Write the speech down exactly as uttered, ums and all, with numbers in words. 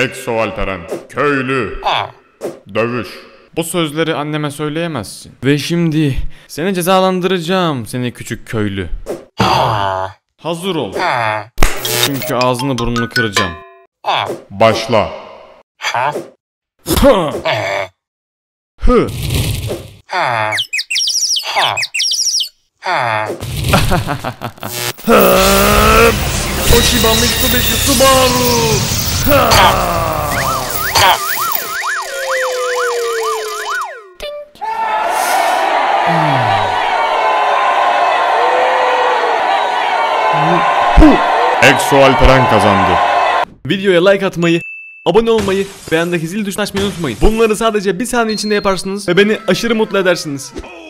Exo Alperen. Köylü. Dövüş. Bu sözleri anneme söyleyemezsin. Ve şimdi seni cezalandıracağım seni küçük köylü. Hazır ol. Çünkü ağzını burnunu kıracağım. Başla. Hı. Hı. Toshiba Mitsubishi Subaru. Exo Alperen kazandı. Videoya like atmayı, abone olmayı ve yandaki zil tuşunu açmayı unutmayın. Bunları sadece bir saniye içinde yaparsınız ve beni aşırı mutlu edersiniz.